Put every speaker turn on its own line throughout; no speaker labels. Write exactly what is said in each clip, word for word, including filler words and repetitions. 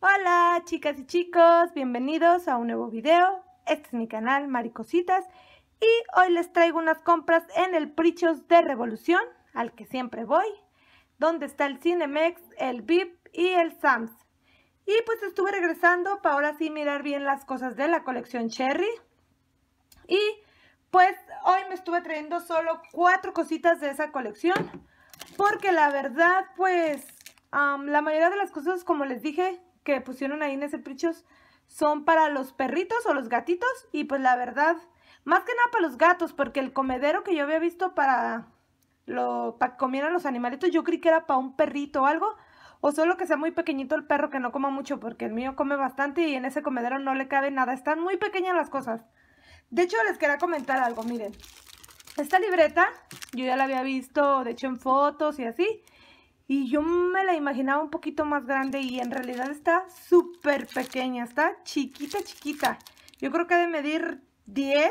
Hola chicas y chicos, bienvenidos a un nuevo video. Este es mi canal Maricositas y hoy les traigo unas compras en el Prichos de Revolución, al que siempre voy, donde está el Cinemex, el V I P y el Sam's. Y pues estuve regresando para ahora sí mirar bien las cosas de la colección Cherry. Y pues hoy me estuve trayendo solo cuatro cositas de esa colección, porque la verdad pues um, la mayoría de las cosas, como les dije, que pusieron ahí en ese Prichos son para los perritos o los gatitos. Y pues la verdad, más que nada para los gatos, porque el comedero que yo había visto para, lo, para que comieran los animalitos, yo creí que era para un perrito o algo, o solo que sea muy pequeñito el perro, que no coma mucho, porque el mío come bastante y en ese comedero no le cabe nada, están muy pequeñas las cosas. De hecho, les quería comentar algo, miren. Esta libreta, yo ya la había visto, de hecho, en fotos y así. Y yo me la imaginaba un poquito más grande y en realidad está súper pequeña. Está chiquita, chiquita. Yo creo que ha de medir diez,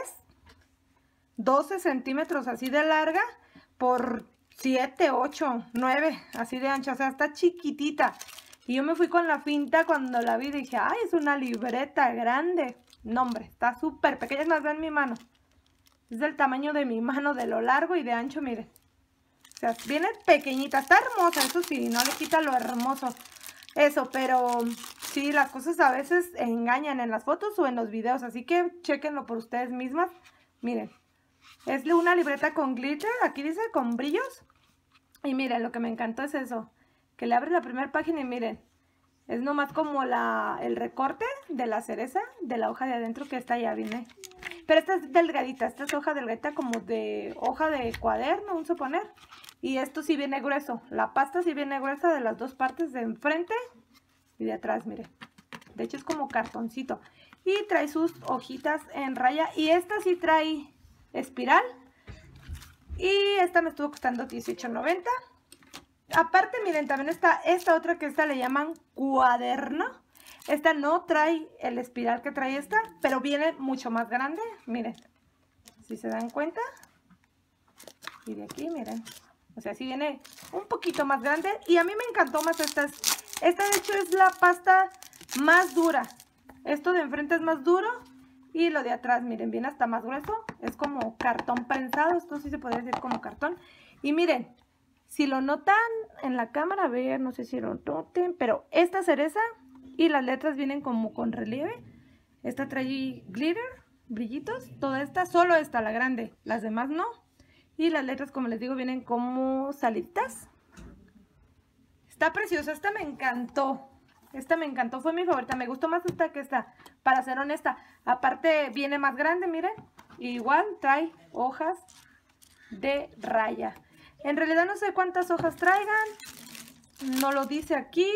doce centímetros así de larga por siete, ocho, nueve, así de ancha. O sea, está chiquitita. Y yo me fui con la finta cuando la vi y dije, ay, es una libreta grande. No, hombre, está súper pequeña. Es más, ven mi mano. Es del tamaño de mi mano, de lo largo y de ancho, miren. O sea, viene pequeñita. Está hermosa, eso sí, no le quita lo hermoso. Eso, pero sí, las cosas a veces engañan en las fotos o en los videos. Así que chequenlo por ustedes mismas. Miren, es una libreta con glitter. Aquí dice con brillos. Y miren, lo que me encantó es eso. Que le abres la primera página y miren. Es nomás como la, el recorte de la cereza, de la hoja de adentro, que esta ya viene. Pero esta es delgadita, esta es hoja delgadita como de hoja de cuaderno, vamos a suponer. Y esto sí viene grueso, la pasta sí viene gruesa de las dos partes, de enfrente y de atrás, miren. De hecho es como cartoncito. Y trae sus hojitas en raya. Y esta sí trae espiral. Y esta me estuvo costando dieciocho noventa. Aparte, miren, también está esta otra, que esta le llaman cuaderno. Esta no trae el espiral que trae esta, pero viene mucho más grande. Miren, si se dan cuenta. Y de aquí, miren. O sea, sí viene un poquito más grande. Y a mí me encantó más esta. Esta, de hecho, es la pasta más dura. Esto de enfrente es más duro. Y lo de atrás, miren, viene hasta más grueso. Es como cartón prensado. Esto sí se podría decir como cartón. Y miren. Si lo notan en la cámara, a ver, no sé si lo noten, pero esta cereza y las letras vienen como con relieve. Esta trae glitter, brillitos, toda esta, solo esta, la grande, las demás no. Y las letras, como les digo, vienen como salitas. Está preciosa, esta me encantó. Esta me encantó, fue mi favorita, me gustó más esta que esta, para ser honesta. Aparte viene más grande, miren, igual trae hojas de raya. En realidad no sé cuántas hojas traigan, no lo dice aquí,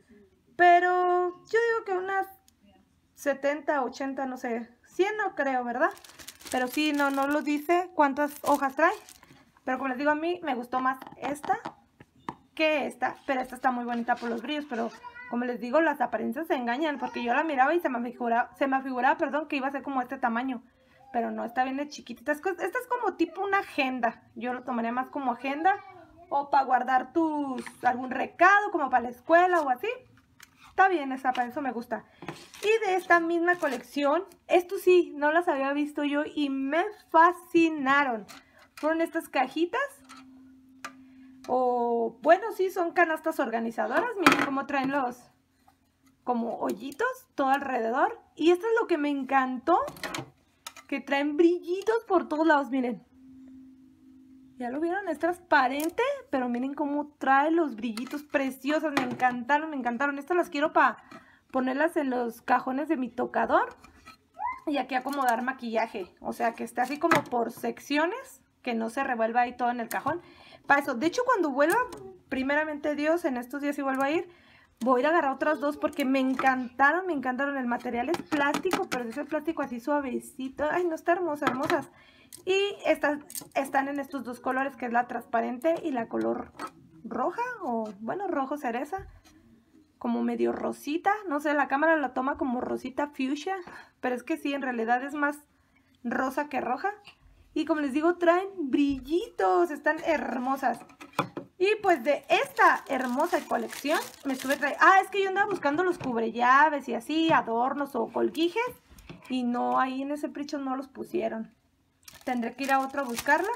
pero yo digo que unas setenta, ochenta, no sé, cien no creo, ¿verdad? Pero sí, no, no lo dice cuántas hojas trae, pero como les digo, a mí me gustó más esta que esta, pero esta está muy bonita por los brillos, pero como les digo, las apariencias se engañan, porque yo la miraba y se me figuraba, se me figuraba, perdón, que iba a ser como este tamaño. Pero no, está bien de chiquitita. Esta es como tipo una agenda. Yo lo tomaría más como agenda. O para guardar tus algún recado, como para la escuela o así. Está bien esa, para eso me gusta. Y de esta misma colección, esto sí, no las había visto yo y me fascinaron. Fueron estas cajitas. O, bueno, sí, son canastas organizadoras. Miren cómo traen los como hoyitos todo alrededor. Y esto es lo que me encantó. Que traen brillitos por todos lados, miren. ¿Ya lo vieron? Es transparente, pero miren cómo trae los brillitos preciosos. Me encantaron, me encantaron. Estas las quiero para ponerlas en los cajones de mi tocador. Y aquí acomodar maquillaje. O sea, que esté así como por secciones, que no se revuelva ahí todo en el cajón. Para eso, de hecho, cuando vuelva, primeramente Dios, en estos días si vuelvo a ir, voy a ir a agarrar otras dos porque me encantaron, me encantaron. El material es plástico, pero es el plástico así suavecito. Ay, no, está hermosa, hermosas. Y estas están en estos dos colores, que es la transparente y la color roja, o bueno, rojo cereza. Como medio rosita, no sé, la cámara la toma como rosita fuchsia, pero es que sí, en realidad es más rosa que roja. Y como les digo, traen brillitos, están hermosas. Y pues de esta hermosa colección me estuve trayendo... Ah, es que yo andaba buscando los cubrellaves y así, adornos o colguijes. Y no, ahí en ese Prichos no los pusieron. Tendré que ir a otro a buscarlas.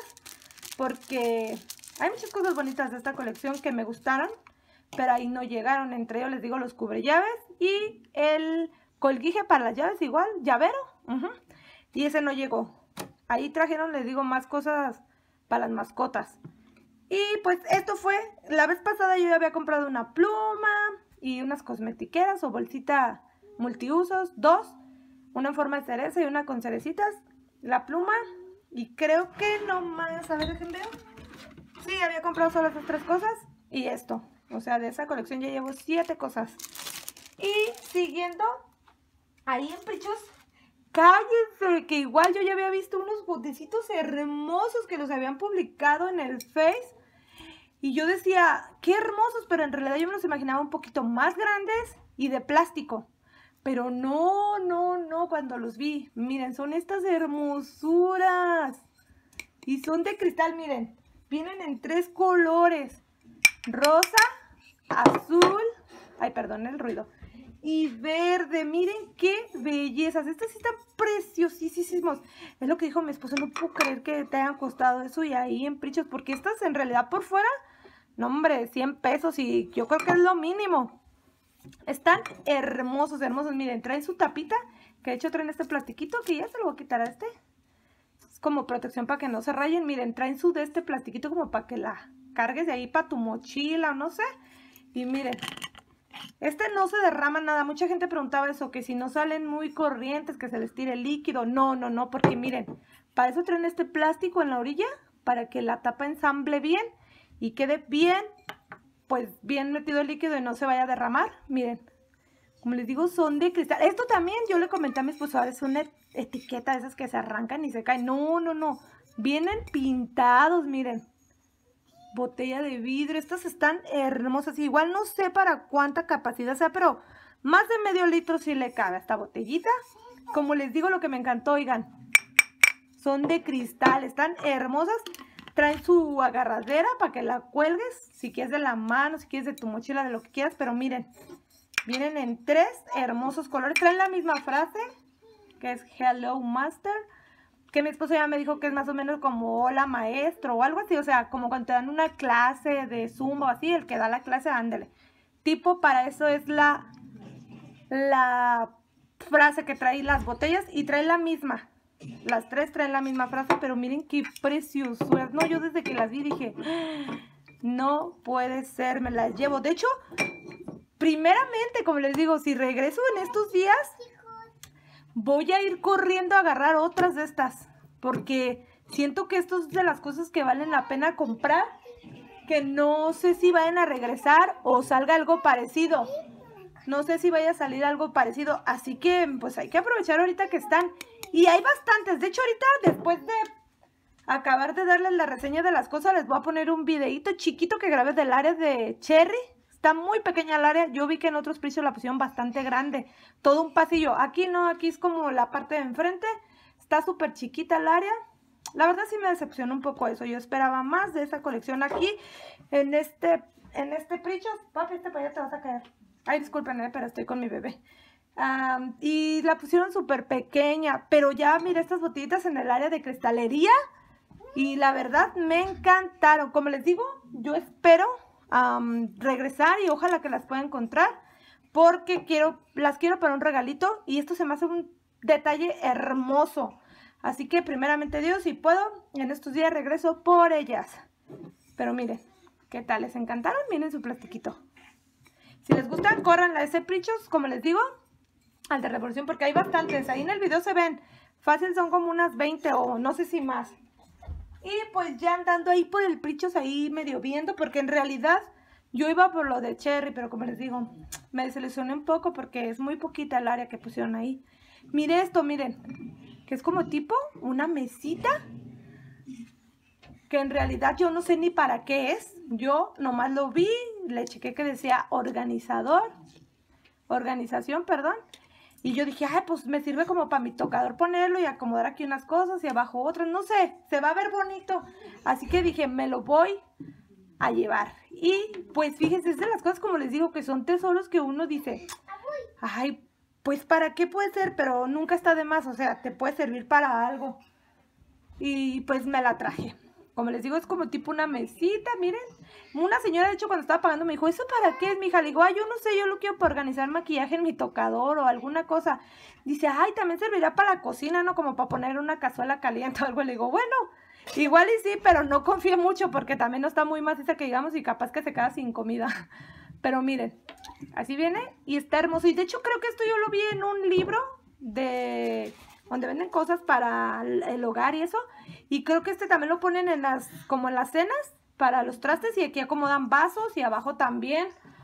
Porque hay muchas cosas bonitas de esta colección que me gustaron. Pero ahí no llegaron. Entre ellos les digo los cubrellaves. Y el colguije para las llaves igual, llavero. Uh-huh. Y ese no llegó. Ahí trajeron, les digo, más cosas para las mascotas. Y pues esto fue, la vez pasada yo ya había comprado una pluma y unas cosmetiqueras o bolsita multiusos, dos, una en forma de cereza y una con cerecitas, la pluma, y creo que no más, a ver, déjenme ver. Sí, había comprado solo esas tres cosas y esto, o sea, de esa colección ya llevo siete cosas. Y siguiendo, ahí en Prichos, cállense, que igual yo ya había visto unos botecitos hermosos que los habían publicado en el Face. Y yo decía, qué hermosos, pero en realidad yo me los imaginaba un poquito más grandes y de plástico. Pero no, no, no, cuando los vi, miren, son estas hermosuras. Y son de cristal, miren, vienen en tres colores. Rosa, azul, ay, perdón el ruido. Y verde, miren qué bellezas. Estos sí están preciosísimos. Es lo que dijo mi esposo, no puedo creer que te hayan costado eso y ahí en Prichos, porque estas en realidad por fuera, no hombre, cien pesos y yo creo que es lo mínimo. Están hermosos, hermosos. Miren, traen su tapita, que de hecho traen este plastiquito, que ya se lo voy a quitar a este. Es como protección para que no se rayen. Miren, traen su de este plastiquito como para que la cargues de ahí para tu mochila o no sé. Y miren, este no se derrama nada. Mucha gente preguntaba eso, que si no salen muy corrientes, que se les tire el líquido. No, no, no, porque miren, para eso traen este plástico en la orilla, para que la tapa ensamble bien y quede bien, pues bien metido el líquido y no se vaya a derramar. Miren, como les digo, son de cristal. Esto también yo le comenté a mi esposo, es una etiqueta de esas que se arrancan y se caen. No, no, no, vienen pintados, miren. Botella de vidrio, estas están hermosas. Igual no sé para cuánta capacidad sea, pero más de medio litro sí le cabe a esta botellita. Como les digo, lo que me encantó, oigan, son de cristal, están hermosas. Traen su agarradera para que la cuelgues, si quieres de la mano, si quieres de tu mochila, de lo que quieras. Pero miren, vienen en tres hermosos colores. Traen la misma frase, que es Hello Master, que mi esposo ya me dijo que es más o menos como hola maestro o algo así, o sea, como cuando te dan una clase de Zumba o así, el que da la clase, ándale. Tipo, para eso es la, la frase que trae las botellas y trae la misma. Las tres traen la misma frase, pero miren qué preciosas. No, yo desde que las vi dije, no puede ser, me las llevo. De hecho, primeramente, como les digo, si regreso en estos días, voy a ir corriendo a agarrar otras de estas, porque siento que esto es de las cosas que valen la pena comprar, que no sé si vayan a regresar o salga algo parecido. No sé si vaya a salir algo parecido, así que pues hay que aprovechar ahorita que están. Y hay bastantes, de hecho ahorita después de acabar de darles la reseña de las cosas, les voy a poner un videito chiquito que grabé del área de Cherry. Está muy pequeña el área, yo vi que en otros precios la pusieron bastante grande, todo un pasillo. Aquí no, aquí es como la parte de enfrente, está súper chiquita el área. La verdad sí me decepcionó un poco eso, yo esperaba más de esta colección aquí, en este, en este Prichos. Papi, este para allá te vas a caer. Ay, disculpen, pero estoy con mi bebé. Um, y la pusieron súper pequeña, pero ya miré estas botellitas en el área de cristalería y la verdad me encantaron. Como les digo, yo espero um, regresar y ojalá que las pueda encontrar, porque quiero, las quiero para un regalito y esto se me hace un detalle hermoso. Así que primeramente Dios, si puedo, en estos días regreso por ellas. Pero miren, ¿qué tal? ¿Les encantaron? Miren su plastiquito. Si les gustan, corran a ese Prichos, como les digo, al de Revolución, porque hay bastantes. Ahí en el video se ven, fácil son como unas veinte o no sé si más. Y pues ya andando ahí por el Prichos, ahí medio viendo, porque en realidad yo iba por lo de Cherry, pero como les digo, me desilusioné un poco porque es muy poquita el área que pusieron ahí. Mire esto, miren, que es como tipo una mesita, que en realidad yo no sé ni para qué es. Yo nomás lo vi, le chequé que decía organizador, organización, perdón. Y yo dije, ay, pues me sirve como para mi tocador ponerlo y acomodar aquí unas cosas y abajo otras, no sé, se va a ver bonito. Así que dije, me lo voy a llevar. Y pues fíjense, es de las cosas, como les digo, que son tesoros que uno dice, ay, pues para qué puede ser, pero nunca está de más, o sea, te puede servir para algo. Y pues me la traje. Como les digo, es como tipo una mesita, miren. Una señora, de hecho, cuando estaba pagando me dijo, ¿eso para qué es, mija? Le digo, ay, yo no sé, yo lo quiero para organizar maquillaje en mi tocador o alguna cosa. Dice, ay, también servirá para la cocina, ¿no? Como para poner una cazuela caliente o algo. Le digo, bueno, igual y sí, pero no confíe mucho porque también no está muy maciza que digamos y capaz que se queda sin comida. Pero miren, así viene y está hermoso. Y de hecho creo que esto yo lo vi en un libro de donde venden cosas para el hogar y eso. Y creo que este también lo ponen en las, como en las cenas para los trastes, y aquí acomodan vasos y abajo también.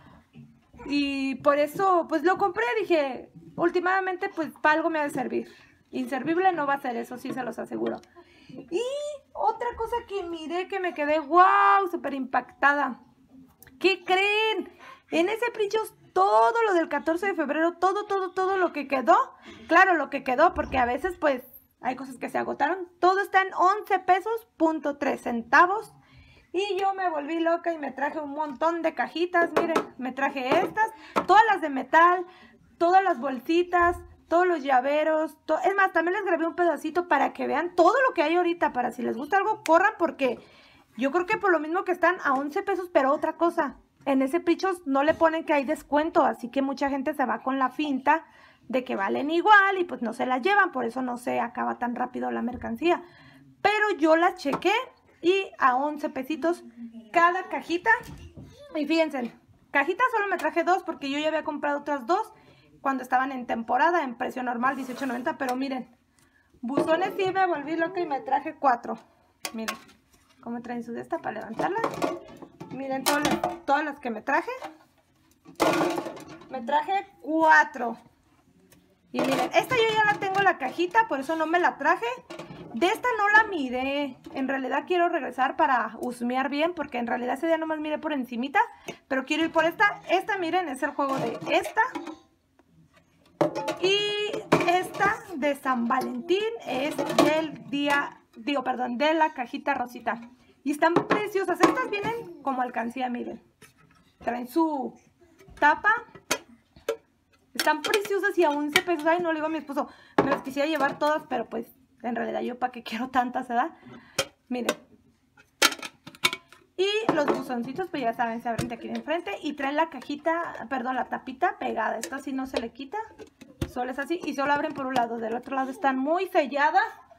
Y por eso pues lo compré, dije, últimamente pues para algo me ha de servir. Inservible no va a ser, eso sí se los aseguro. Y otra cosa que miré que me quedé, wow, súper impactada. ¿Qué creen? En ese Prichos todo lo del catorce de febrero, todo, todo, todo lo que quedó, claro, lo que quedó, porque a veces pues hay cosas que se agotaron, todo está en once pesos punto tres centavos. Y yo me volví loca y me traje un montón de cajitas, miren, me traje estas, todas las de metal, todas las bolsitas, todos los llaveros, to es más, también les grabé un pedacito para que vean todo lo que hay ahorita, para si les gusta algo, corran, porque yo creo que por lo mismo que están a once pesos, pero otra cosa, en ese Prichos no le ponen que hay descuento, así que mucha gente se va con la finta de que valen igual y pues no se las llevan, por eso no se acaba tan rápido la mercancía. Pero yo las chequé y a once pesitos cada cajita. Y fíjense, cajitas solo me traje dos porque yo ya había comprado otras dos cuando estaban en temporada, en precio normal, dieciocho noventa, pero miren, buzones sí me volví loca y me traje cuatro. Miren cómo traen su de esta para levantarla. Miren todas las, todas las que me traje. Me traje cuatro. Y miren, esta yo ya la tengo la cajita, por eso no me la traje. De esta no la miré. En realidad quiero regresar para husmear bien, porque en realidad ese día nomás miré por encimita. Pero quiero ir por esta. Esta, miren, es el juego de esta. Y esta de San Valentín es del día, digo, perdón, de la cajita rosita. Y están preciosas. Estas vienen como alcancía, miren. Traen su tapa. Están preciosas y a once pesos. Ay, no le digo a mi esposo, me las quisiera llevar todas, pero pues en realidad yo para qué quiero tantas, ¿verdad? Miren. Y los buzoncitos, pues ya saben, se abren de aquí de enfrente. Y traen la cajita, perdón, la tapita pegada. Esto así no se le quita. Solo es así y solo abren por un lado. Del otro lado están muy selladas.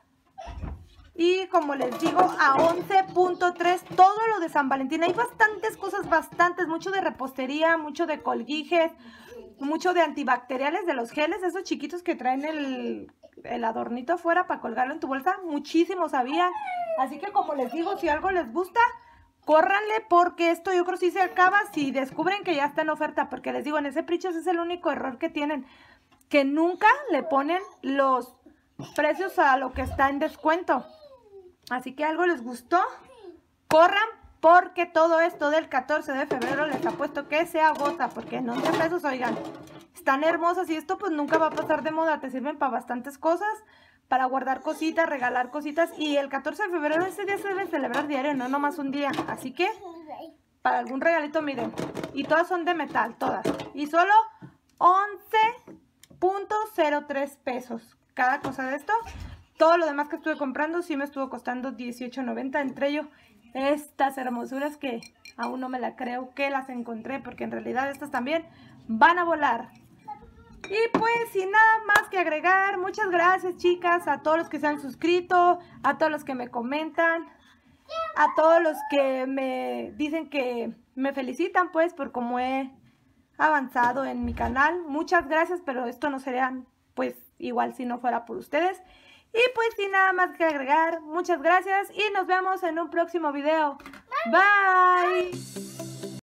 Y como les digo, a once punto tres todo lo de San Valentín. Hay bastantes cosas, bastantes. Mucho de repostería, mucho de colguijes, mucho de antibacteriales, de los geles, esos chiquitos que traen el, el adornito afuera para colgarlo en tu bolsa. Muchísimos había. Así que como les digo, si algo les gusta, córranle, porque esto yo creo que sí se acaba si descubren que ya está en oferta. Porque les digo, en ese Prichos es el único error que tienen, que nunca le ponen los precios a lo que está en descuento. Así que algo les gustó, corran, porque todo esto del catorce de febrero les apuesto que se agota, porque en once pesos, oigan, están hermosas y esto pues nunca va a pasar de moda, te sirven para bastantes cosas, para guardar cositas, regalar cositas, y el catorce de febrero ese día se debe celebrar diario, no nomás un día, así que para algún regalito, miren, y todas son de metal, todas, y solo once punto cero tres pesos cada cosa de esto. Todo lo demás que estuve comprando sí me estuvo costando dieciocho noventa, entre ellos estas hermosuras que aún no me la creo que las encontré, porque en realidad estas también van a volar. Y pues sin nada más que agregar, muchas gracias chicas, a todos los que se han suscrito, a todos los que me comentan, a todos los que me dicen que me felicitan pues por cómo he avanzado en mi canal. Muchas gracias, pero esto no sería pues igual si no fuera por ustedes. Y pues sin nada más que agregar, muchas gracias y nos vemos en un próximo video. Bye.